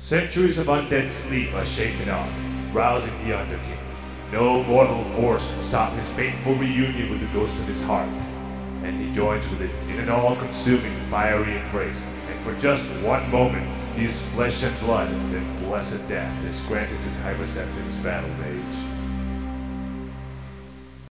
Centuries of undead sleep are shaken off, rousing the Underking. No mortal force can stop his fateful reunion with the ghost of his heart, and he joins with it in an all-consuming fiery embrace. And for just one moment, he is flesh and blood, then blessed death is granted to Kyber's battle mage.